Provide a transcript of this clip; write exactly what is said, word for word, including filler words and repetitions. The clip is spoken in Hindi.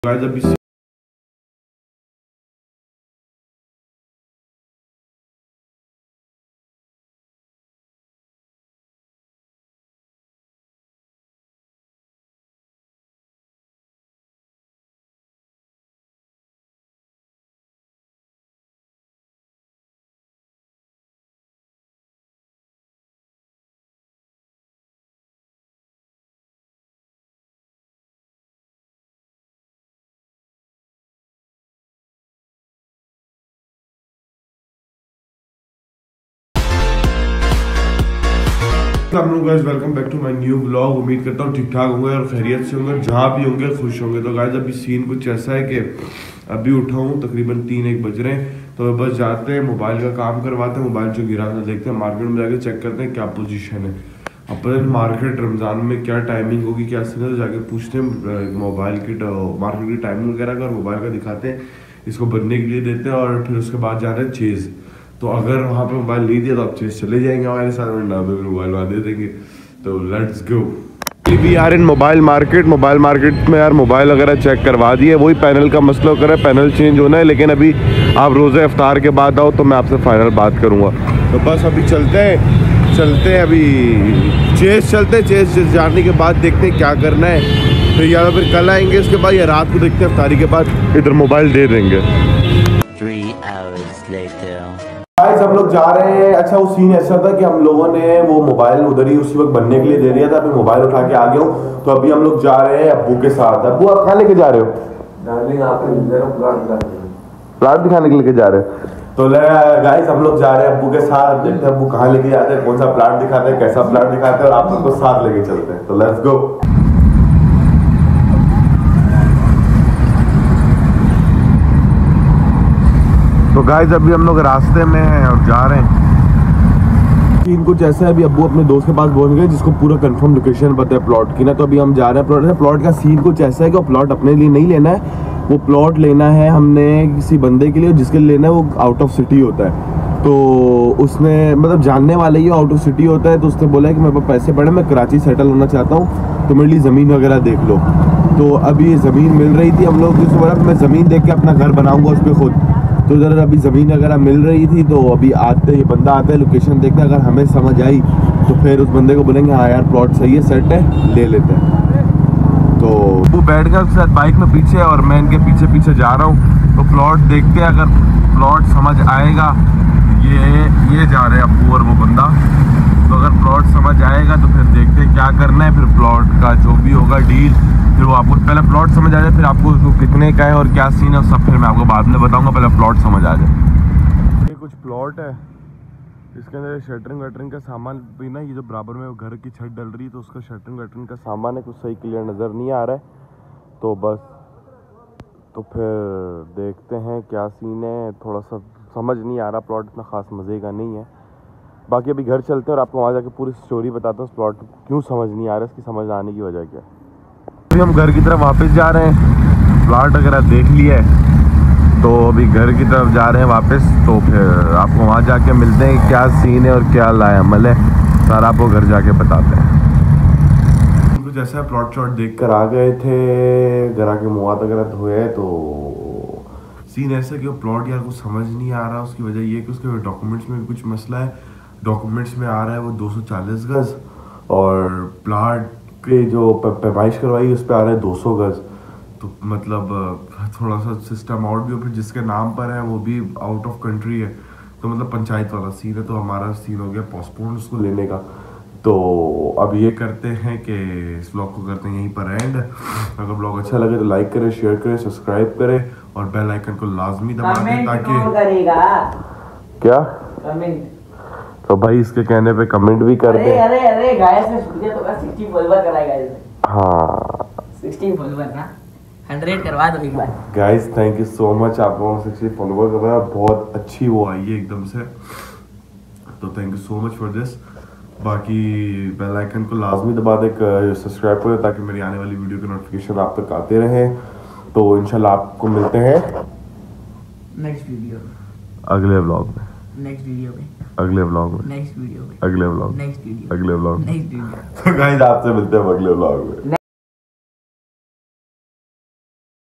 गाइस अभी हम लोग guys welcome back to my new blog. उम्मीद करता हूँ ठीक ठाक होंगे और खैरियत से होंगे, जहाँ भी होंगे खुश होंगे। तो गाइस अभी सीन कुछ ऐसा है कि अभी उठा हूँ, तकरीबन तीन एक बज रहे हैं। तो बस जाते हैं मोबाइल का काम करवाते हैं, मोबाइल जो गिरा था देखते हैं, मार्केट में जाके चेक करते हैं क्या पोजीशन है। अब पता नहीं मार्केट रमज़ान में क्या टाइमिंग होगी, क्या सीन है, तो जाके पूछते हैं मोबाइल की मार्केट की टाइमिंग वगैरह का और मोबाइल का दिखाते हैं, इसको बनने के लिए देते हैं और फिर उसके बाद जा रहे हैं चेज़। तो अगर वहाँ पे मोबाइल नहीं दिया तो आप चेज़ चले जाएंगे हमारे साथ में, ना तो मोबाइल वहाँ दे देंगे। तो let's go. We are in mobile market. Mobile market में यार मोबाइल वगैरह चेक करवा दिए, वही पैनल का मसला कर रहा है, पैनल चेंज होना है। लेकिन अभी आप रोज़े इफ्तार के बाद आओ तो मैं आपसे फाइनल बात करूँगा। तो बस अभी चलते हैं चलते हैं अभी चेज़ चलते हैं। चेज़ जाने के बाद देखते हैं क्या करना है, तो या फिर कल आएंगे उसके बाद, या रात को देखते हैं इफ्तारी के बाद इधर मोबाइल दे देंगे। गाइस हम लोग जा रहे हैं। अच्छा वो सीन ऐसा था कि हम लोगों ने वो मोबाइल उधर ही उसी वक्त बनने के लिए दे दिया था, अभी मोबाइल उठा के आ गया हूँ। तो अभी हम लोग जा रहे हैं अब्बू के साथ। अब्बू आप कहाँ लेके जा रहे हो? डार्लिंग आप प्लाट दिखाने के लेके जा रहे हो? तो गाइस हम लोग जा रहे हैं अब्बू के साथ, देखते हैं अब्बू कहाँ लेके जाते हैं, कौन सा प्लाट दिखाते हैं, कैसा प्लाट दिखाते हैं, और आप सबको साथ लेके चलते हैं। तो लेट्स गो। तो गाइस अभी हम लोग रास्ते में हैं और जा रहे हैं। सीन कुछ ऐसा है, अभी अब्बू अपने दोस्त के पास पहुंच गए जिसको पूरा कंफर्म लोकेशन पता है प्लॉट की ना। तो अभी हम जा रहे हैं प्लॉट। प्लॉट का सीन कुछ ऐसा है कि वो प्लॉट अपने लिए नहीं लेना है, वो प्लॉट लेना है हमने किसी बंदे के लिए, जिसके लिए लेना है वो आउट ऑफ सिटी होता है। तो उसने मतलब जानने वाले ही आउट ऑफ सिटी होता है, तो उसने बोला है कि मेरे पास पैसे पड़े, मैं कराची सेटल होना चाहता हूँ, तो मेरे लिए ज़मीन वगैरह देख लो। तो अभी ये ज़मीन मिल रही थी, हम लोग जिसको बोला मैं ज़मीन देख के अपना घर बनाऊँगा उस पर खुद। तो इधर अभी ज़मीन वगैरह मिल रही थी, तो अभी आते ये बंदा आता है लोकेशन देखते, अगर हमें समझ आई तो फिर उस बंदे को बोलेंगे हाँ यार प्लॉट सही है, सेट है, ले लेते हैं। तो वो बैठ गया उसके साथ बाइक में पीछे और मैं इनके पीछे पीछे जा रहा हूँ। तो प्लॉट देखते हैं, अगर प्लॉट समझ आएगा, ये ये जा रहे हैं अब्बू और वो बंदा, तो अगर प्लॉट समझ आएगा तो फिर देखते हैं क्या करना है, फिर प्लॉट का जो भी होगा डील, फिर वो आपको पहले प्लॉट समझ आ जाए, फिर आपको उसको कितने का है और क्या सीन है सब फिर मैं आपको बाद में बताऊंगा, पहले प्लॉट समझ आ जाए। ये कुछ प्लॉट है, इसके अंदर शटरिंग वटरिंग का सामान भी ना, ये जो बराबर में घर की छत डल रही है तो उसका शटरिंग वटरिंग का सामान है, कुछ सही क्लियर नज़र नहीं आ रहा है। तो बस तो फिर देखते हैं क्या सीन है, थोड़ा सा समझ नहीं आ रहा, प्लॉट इतना ख़ास मज़े का नहीं है। बाकी अभी घर चलते हैं और आपको वहाँ जाके पूरी स्टोरी बताता हूँ प्लॉट क्यों समझ नहीं आ रहा है, इसकी समझ आने की वजह क्या है। अभी हम घर की तरफ वापस जा रहे हैं, प्लॉट वगैरह देख लिया है, तो अभी घर की तरफ जा रहे हैं वापस। तो फिर आपको वहाँ जाके मिलते हैं क्या सीन है और क्या लाए अमल है, सारा आपको घर जाके बताते हैं। कुछ ऐसा प्लॉट शॉट देख कर आ गए थे, घर आके मुँह हाथ वगैरह धोए, तो सीन ऐसा कि वो प्लॉट यार कुछ समझ नहीं आ रहा। उसकी वजह ये कि उसके डॉक्यूमेंट्स में भी कुछ मसला है। डॉक्यूमेंट्स में आ रहा है वो दो सौ चालीस गज और प्लाट के जो पैमाइश करवाई उस पर आ रहा है दो सौ गज। तो मतलब थोड़ा सा सिस्टम आउट भी हो, फिर जिसके नाम पर है वो भी आउट ऑफ कंट्री है, तो मतलब पंचायत वाला सीन है। तो हमारा सीन हो गया पोस्टपोन उसको लेने का। तो अब ये करते हैं कि इस ब्लॉग को करते हैं यहीं पर एंड। अगर ब्लॉग अच्छा लगे तो लाइक करें, शेयर करें, सब्सक्राइब करें और बेल आइकन को लाजमी दबा दें ताकि क्या कमेंट। तो भाई इसके कहने पे कमेंट भी कर दे। अरे अरे गाइस ने सुन दिया तो का साठ फॉलोवर कराएगा इसने। हाँ साठ फॉलोवर ना सौ करवा दो एक बार। Guys thank you so much, आप लोगों ने साठ फॉलोवर करवाया, बहुत अच्छी वो आई है एकदम से, तो thank you so much for this. बाकी बेल आइकन को लाजमी दबा दे, सब्सक्राइब करें ताकि मेरी आने वाली वीडियो के नोटिफिकेशन आप तक आते रहें। तो इंशाल्लाह आपको मिलते हैं नेक्स्ट वीडियो अगले व्लॉग में, नेक्स्ट वीडियो में, अगले व्लॉग में, नेक्स्ट वीडियो में, अगले व्लॉग, नेक्स्ट वीडियो, अगले व्लॉग, नेक्स्ट वीडियो। तो गाइस आपसे मिलते हैं अगले व्लॉग में।